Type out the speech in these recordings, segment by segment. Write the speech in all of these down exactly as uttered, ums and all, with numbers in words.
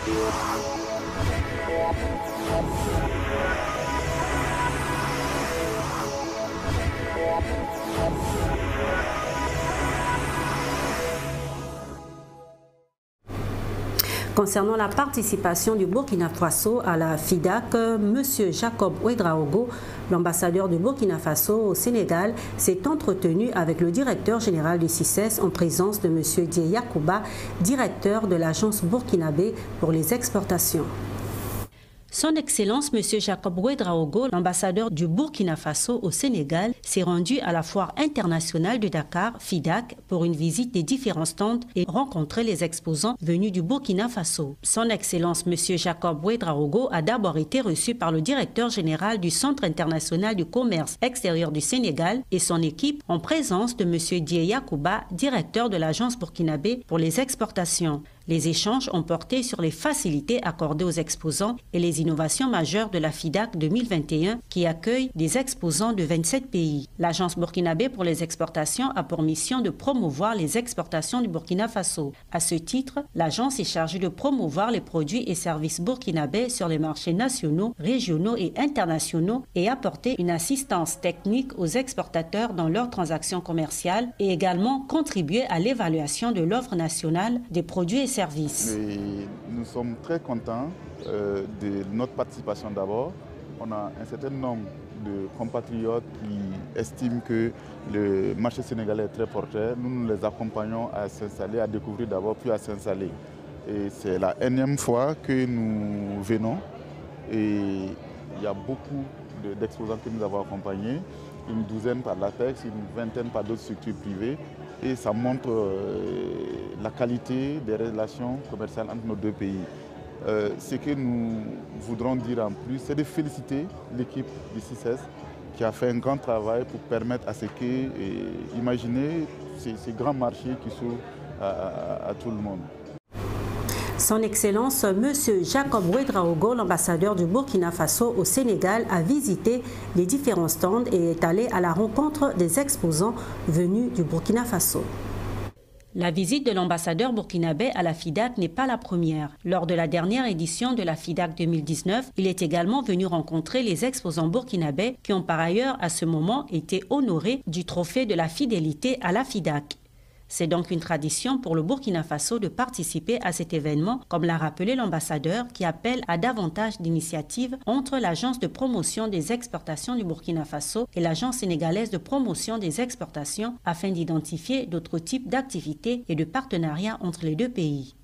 Concernant la participation du Burkina Faso à la FIDAC, M. Jacob Ouedraogo, l'ambassadeur du Burkina Faso au Sénégal, s'est entretenu avec le directeur général du C I C E S en présence de M. Dié Yakouba, directeur de l'agence burkinabé pour les exportations. Son Excellence M. Jacob Ouedraogo, l'ambassadeur du Burkina Faso au Sénégal, s'est rendu à la foire internationale de Dakar, FIDAC, pour une visite des différents stands et rencontrer les exposants venus du Burkina Faso. Son Excellence M. Jacob Ouedraogo a d'abord été reçu par le directeur général du Centre international du commerce extérieur du Sénégal et son équipe en présence de M. Dié Yakouba, directeur de l'agence burkinabé pour les exportations. Les échanges ont porté sur les facilités accordées aux exposants et les innovations majeures de la FIDAC deux mille vingt et un qui accueille des exposants de vingt-sept pays. L'agence burkinabé pour les exportations a pour mission de promouvoir les exportations du Burkina Faso. À ce titre, l'agence est chargée de promouvoir les produits et services burkinabés sur les marchés nationaux, régionaux et internationaux et apporter une assistance technique aux exportateurs dans leurs transactions commerciales et également contribuer à l'évaluation de l'offre nationale des produits et services. Et nous sommes très contents euh, de notre participation d'abord. On a un certain nombre de compatriotes qui estiment que le marché sénégalais est très porteur. Nous, nous les accompagnons à s'installer, à découvrir d'abord, puis à s'installer. Et c'est la énième fois que nous venons. Et il y a beaucoup d'exposants que nous avons accompagnés, une douzaine par l'APEX, une vingtaine par d'autres structures privées. Et ça montre euh, la qualité des relations commerciales entre nos deux pays. Euh, ce que nous voudrons dire en plus, c'est de féliciter l'équipe du C I C E S qui a fait un grand travail pour permettre à ce que, et, imaginez ces, ces grands marchés qui s'ouvrent à, à, à tout le monde. Son Excellence M. Jacob Ouedraogo, l'ambassadeur du Burkina Faso au Sénégal, a visité les différents stands et est allé à la rencontre des exposants venus du Burkina Faso. La visite de l'ambassadeur burkinabé à la FIDAC n'est pas la première. Lors de la dernière édition de la FIDAC deux mille dix-neuf, il est également venu rencontrer les exposants burkinabés qui ont par ailleurs à ce moment été honorés du trophée de la fidélité à la FIDAC. C'est donc une tradition pour le Burkina Faso de participer à cet événement, comme l'a rappelé l'ambassadeur, qui appelle à davantage d'initiatives entre l'agence de promotion des exportations du Burkina Faso et l'agence sénégalaise de promotion des exportations afin d'identifier d'autres types d'activités et de partenariats entre les deux pays.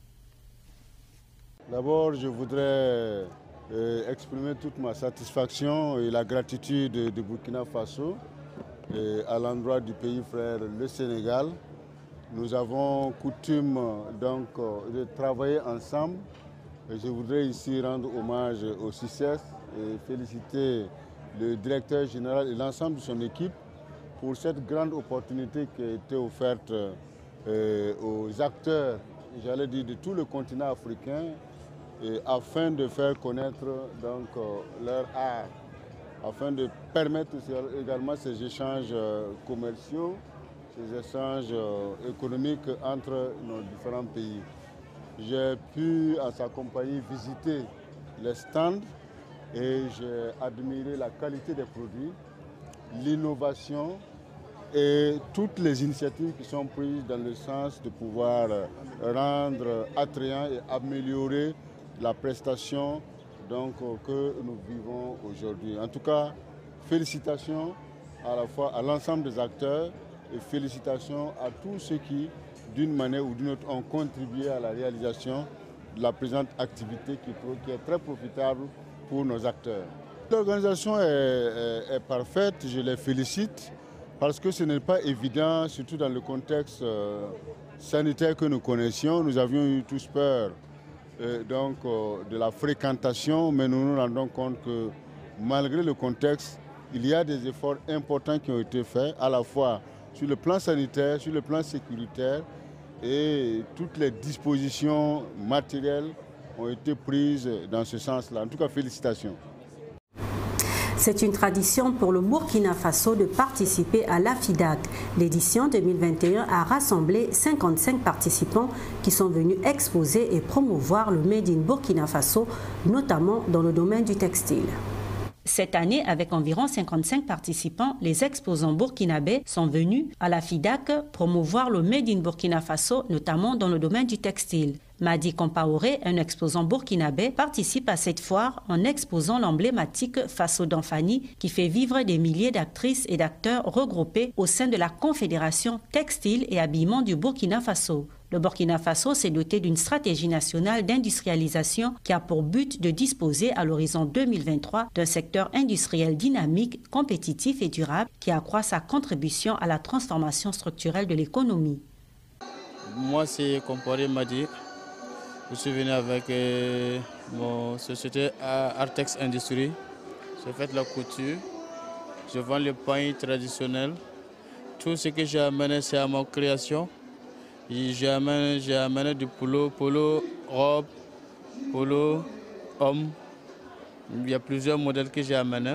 D'abord, je voudrais euh, exprimer toute ma satisfaction et la gratitude du Burkina Faso et à l'endroit du pays frère, le Sénégal. Nous avons coutume donc de travailler ensemble. Et je voudrais ici rendre hommage au C I C E S et féliciter le directeur général et l'ensemble de son équipe pour cette grande opportunité qui a été offerte euh, aux acteurs, j'allais dire, de tout le continent africain, et afin de faire connaître donc, leur art, afin de permettre également ces échanges commerciaux, ces échanges économiques entre nos différents pays. J'ai pu, en sa compagnie, visiter les stands et j'ai admiré la qualité des produits, l'innovation et toutes les initiatives qui sont prises dans le sens de pouvoir rendre attrayant et améliorer la prestation donc, que nous vivons aujourd'hui. En tout cas, félicitations à la fois à l'ensemble des acteurs et félicitations à tous ceux qui, d'une manière ou d'une autre, ont contribué à la réalisation de la présente activité qui, qui est très profitable pour nos acteurs. L'organisation est, est, est parfaite, je les félicite, parce que ce n'est pas évident, surtout dans le contexte euh, sanitaire que nous connaissions. Nous avions eu tous peur euh, donc, euh, de la fréquentation, mais nous nous rendons compte que malgré le contexte, il y a des efforts importants qui ont été faits, à la fois sur le plan sanitaire, sur le plan sécuritaire, et toutes les dispositions matérielles ont été prises dans ce sens-là. En tout cas, félicitations. C'est une tradition pour le Burkina Faso de participer à la FIDAK. L'édition deux mille vingt et un a rassemblé cinquante-cinq participants qui sont venus exposer et promouvoir le Made in Burkina Faso, notamment dans le domaine du textile. Cette année, avec environ cinquante-cinq participants, les exposants burkinabés sont venus à la FIDAK promouvoir le Made in Burkina Faso, notamment dans le domaine du textile. Madi Compaoré, un exposant burkinabé, participe à cette foire en exposant l'emblématique Faso d'Anfani qui fait vivre des milliers d'actrices et d'acteurs regroupés au sein de la Confédération Textile et Habillement du Burkina Faso. Le Burkina Faso s'est doté d'une stratégie nationale d'industrialisation qui a pour but de disposer à l'horizon deux mille vingt-trois d'un secteur industriel dynamique, compétitif et durable qui accroît sa contribution à la transformation structurelle de l'économie. Moi, c'est Compaoré Madi. Je suis venu avec euh, mon société Artex Industrie. Je fais de la couture. Je vends le pain traditionnel. Tout ce que j'ai amené, c'est à ma création. J'ai amené, j'ai amené du polo, polo, robe, polo, homme. Il y a plusieurs modèles que j'ai amenés.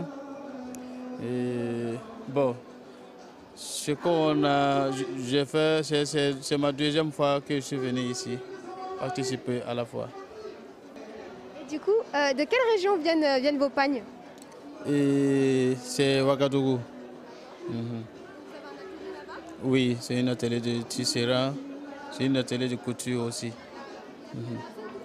Et bon, ce qu'on a, j'ai fait, c'est ma deuxième fois que je suis venu ici, participer à la fois. Et du coup, euh, de quelle région viennent, viennent vos pagnes? C'est Ouagadougou. Mm-hmm. Oui, c'est une atelier de tisserand. C'est une atelier de couture aussi. Mm-hmm.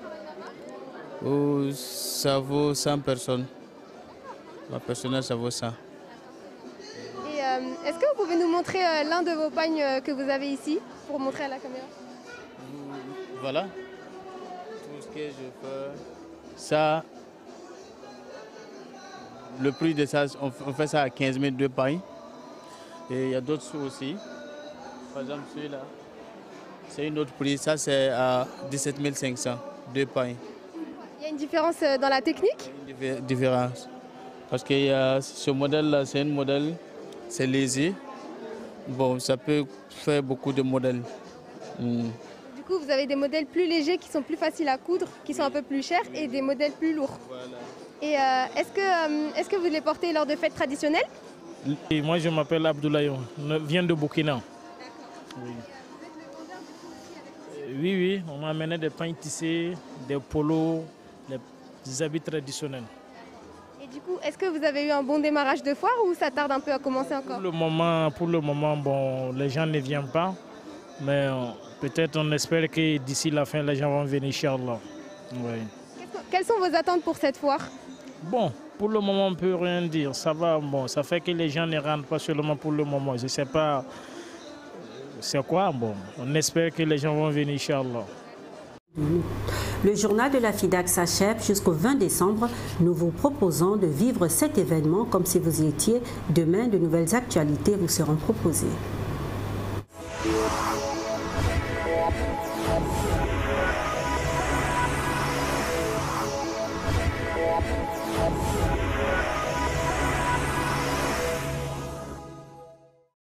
Oh, ça vaut cent personnes. Ma personnel, ça vaut cent. Et euh, est-ce que vous pouvez nous montrer euh, l'un de vos pagnes euh, que vous avez ici, pour montrer à la caméra? Voilà. Tout ce que je fais. Ça, le prix de ça, on, on fait ça à quinze mille deux pagnes. Et il y a d'autres sous aussi. Par exemple, celui-là. C'est une autre prix, ça c'est à dix-sept mille cinq cents, deux pagnes. Il y a une différence dans la technique? Il y a une différence. Parce que euh, ce modèle-là, c'est un modèle, c'est léger. Bon, ça peut faire beaucoup de modèles. Mm. Du coup, vous avez des modèles plus légers qui sont plus faciles à coudre, qui sont un peu plus chers, et des modèles plus lourds. Voilà. Et euh, est-ce que, euh, est-ce que vous les portez lors de fêtes traditionnelles? Et moi, je m'appelle Abdoulaye, je viens de Burkina. Oui. Oui, oui, on m'a amené des pains tissés, des polos, des habits traditionnels. Et du coup, est-ce que vous avez eu un bon démarrage de foire ou ça tarde un peu à commencer encore? Pour le moment, pour le moment bon, les gens ne viennent pas, mais euh, peut-être on espère que d'ici la fin, les gens vont venir, Inch'Allah. Oui. Quelles sont vos attentes pour cette foire? Bon, pour le moment, on ne peut rien dire. Ça va, bon, ça fait que les gens ne rentrent pas seulement pour le moment. Je ne sais pas. C'est quoi? Bon, on espère que les gens vont venir, Inch'Allah. Le journal de la FIDAK s'achève jusqu'au vingt décembre. Nous vous proposons de vivre cet événement comme si vous y étiez. Demain, de nouvelles actualités vous seront proposées.